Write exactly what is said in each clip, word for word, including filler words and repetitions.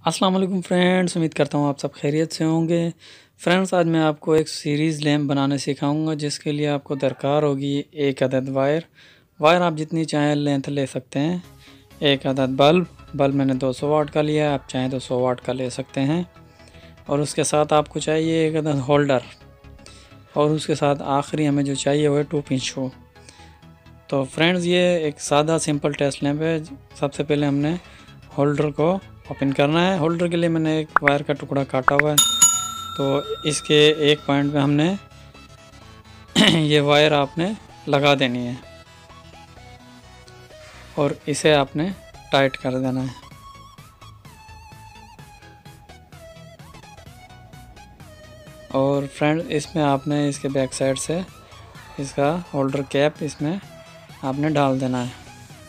अस्सलाम वालेकुम फ्रेंड्स, उम्मीद करता हूँ आप सब खैरियत से होंगे। फ्रेंड्स, आज मैं आपको एक सीरीज़ लैम्प बनाने सिखाऊंगा, जिसके लिए आपको दरकार होगी एक अदद वायर। वायर आप जितनी चाहें लेंथ ले सकते हैं। एक अदद बल्ब बल्ब मैंने दो सौ वाट का लिया है, आप चाहें तो सौ वाट का ले सकते हैं। और उसके साथ आपको चाहिए एक अदद होल्डर, और उसके साथ आखिरी हमें जो चाहिए वो है टू पिन शू। तो फ्रेंड्स, ये एक सादा सिंपल टेस्ट लैम्प है। सबसे पहले हमने होल्डर को ओपन करना है। होल्डर के लिए मैंने एक वायर का टुकड़ा काटा हुआ है, तो इसके एक पॉइंट पे हमने ये वायर आपने लगा देनी है और इसे आपने टाइट कर देना है। और फ्रेंड, इसमें आपने इसके बैक साइड से इसका होल्डर कैप इसमें आपने डाल देना है।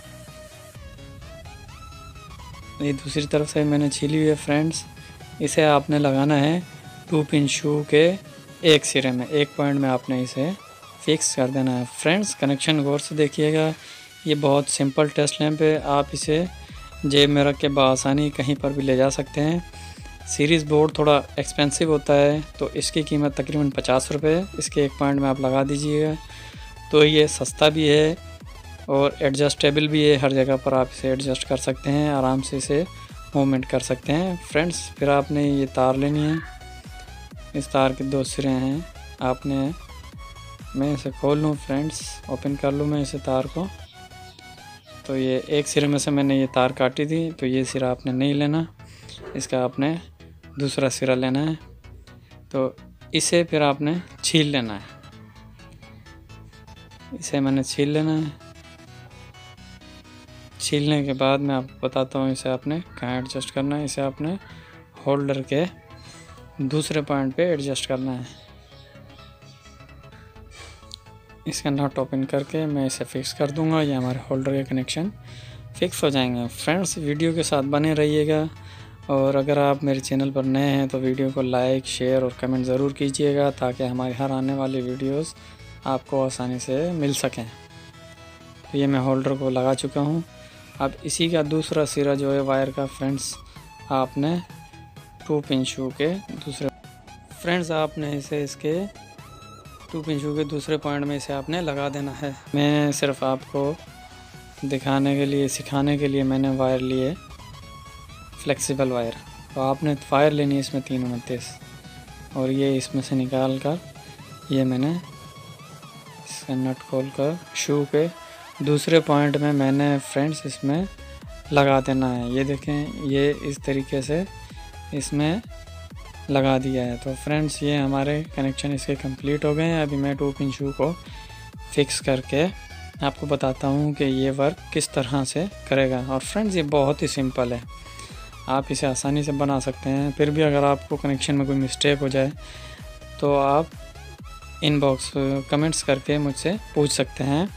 ये दूसरी तरफ से मैंने छीली हुई है फ्रेंड्स। इसे आपने लगाना है टू पिन शू के एक सिरे में, एक पॉइंट में आपने इसे फिक्स कर देना है। फ्रेंड्स, कनेक्शन गौर से देखिएगा। ये बहुत सिंपल टेस्ट लैंप है। आप इसे जेब में रख के बआसानी कहीं पर भी ले जा सकते हैं। सीरीज़ बोर्ड थोड़ा एक्सपेंसिव होता है, तो इसकी कीमत तकरीबन पचास रुपये है। इसके एक पॉइंट में आप लगा दीजिएगा, तो ये सस्ता भी है और एडजस्टेबल भी है। हर जगह पर आप इसे एडजस्ट कर सकते हैं, आराम से इसे मूवमेंट कर सकते हैं। फ्रेंड्स, फिर आपने ये तार लेनी है। इस तार के दो सिरे हैं। आपने मैं इसे खोल लूँ फ्रेंड्स, ओपन कर लूँ मैं इसे तार को। तो ये एक सिरे में से मैंने ये तार काटी थी, तो ये सिरा आपने नहीं लेना, इसका आपने दूसरा सिरा लेना है। तो इसे फिर आपने छील लेना है। इसे मैंने छील लेना है। छीलने के बाद मैं आपको बताता हूँ इसे आपने कहाँ एडजस्ट करना है। इसे आपने होल्डर के दूसरे पॉइंट पे एडजस्ट करना है। इसका नट ओपन करके मैं इसे फिक्स कर दूंगा। ये हमारे होल्डर के कनेक्शन फिक्स हो जाएंगे। फ्रेंड्स, वीडियो के साथ बने रहिएगा, और अगर आप मेरे चैनल पर नए हैं तो वीडियो को लाइक, शेयर और कमेंट ज़रूर कीजिएगा, ताकि हमारी हर आने वाली वीडियोस आपको आसानी से मिल सकें। तो ये मैं होल्डर को लगा चुका हूँ। अब इसी का दूसरा सिरा जो है वायर का फ्रेंड्स, आपने टू पिन शू के दूसरे फ्रेंड्स आपने इसे इसके टू पिन शू के दूसरे पॉइंट में इसे आपने लगा देना है। मैं सिर्फ आपको दिखाने के लिए, सिखाने के लिए मैंने वायर लिए फ्लेक्सिबल वायर। तो आपने वायर लेनी है इसमें तीन उनतीस, और ये इसमें से निकाल कर ये मैंने इसका नट खोल कर शू के दूसरे पॉइंट में मैंने फ्रेंड्स इसमें लगा देना है। ये देखें, ये इस तरीके से इसमें लगा दिया है। तो फ्रेंड्स, ये हमारे कनेक्शन इसके कंप्लीट हो गए हैं। अभी मैं टू पिन शू को फिक्स करके आपको बताता हूँ कि ये वर्क किस तरह से करेगा। और फ्रेंड्स, ये बहुत ही सिंपल है, आप इसे आसानी से बना सकते हैं। फिर भी अगर आपको कनेक्शन में कोई मिस्टेक हो जाए तो आप इनबॉक्स कमेंट्स करके मुझसे पूछ सकते हैं।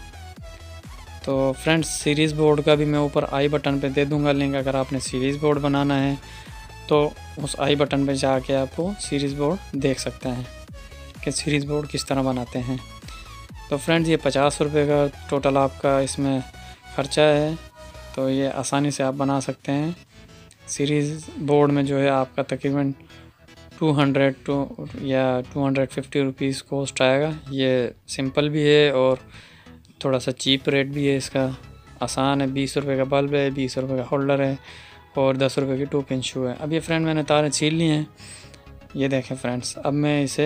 तो फ्रेंड्स, सीरीज़ बोर्ड का भी मैं ऊपर आई बटन पे दे दूंगा लिंक। अगर आपने सीरीज़ बोर्ड बनाना है तो उस आई बटन पे जाके आपको सीरीज़ बोर्ड देख सकते हैं कि सीरीज़ बोर्ड किस तरह बनाते हैं। तो फ्रेंड्स, ये पचास रुपये का टोटल आपका इसमें ख़र्चा है, तो ये आसानी से आप बना सकते हैं। सीरीज़ बोर्ड में जो है आपका तकरीबन टू हंड्रेड टू या two hundred fifty rupees cost आएगा। ये सिंपल भी है और थोड़ा सा चीप रेट भी है इसका, आसान है। बीस रुपये का बल्ब है, बीस रुपये का होल्डर है और दस रुपये की टू पिन शू है। अब ये फ्रेंड मैंने तारें छील ली हैं। ये देखें फ्रेंड्स, अब मैं इसे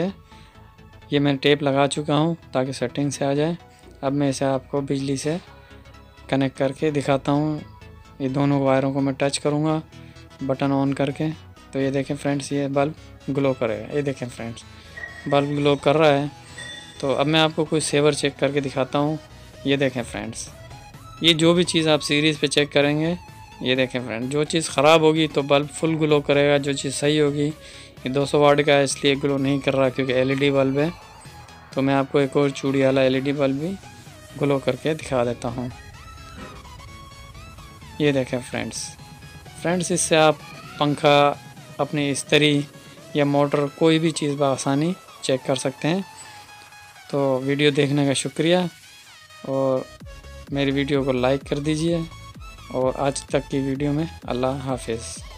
ये मैं टेप लगा चुका हूँ ताकि सेटिंग से आ जाए। अब मैं इसे आपको बिजली से कनेक्ट करके दिखाता हूँ। ये दोनों वायरों को मैं टच करूँगा बटन ऑन करके, तो ये देखें फ्रेंड्स, ये बल्ब ग्लो करेगा। ये देखें फ्रेंड्स, बल्ब ग्लो कर रहा है। तो अब मैं आपको कोई सेवर चेक करके दिखाता हूँ। ये देखें फ्रेंड्स, ये जो भी चीज़ आप सीरीज़ पे चेक करेंगे, ये देखें फ्रेंड, जो चीज़ ख़राब होगी तो बल्ब फुल ग्लो करेगा, जो चीज़ सही होगी, ये दो सौ वाट का है इसलिए ग्लो नहीं कर रहा क्योंकि एलईडी बल्ब है। तो मैं आपको एक और चूड़ी वाला एलईडी बल्ब भी ग्लो करके दिखा देता हूँ। ये देखें फ्रेंड्स फ्रेंड्स इससे आप पंखा, अपनी इस्त्री या मोटर, कोई भी चीज़ बआसानी चेक कर सकते हैं। तो वीडियो देखने का शुक्रिया, और मेरी वीडियो को लाइक कर दीजिए, और आज तक की वीडियो में अल्लाह हाफिज़।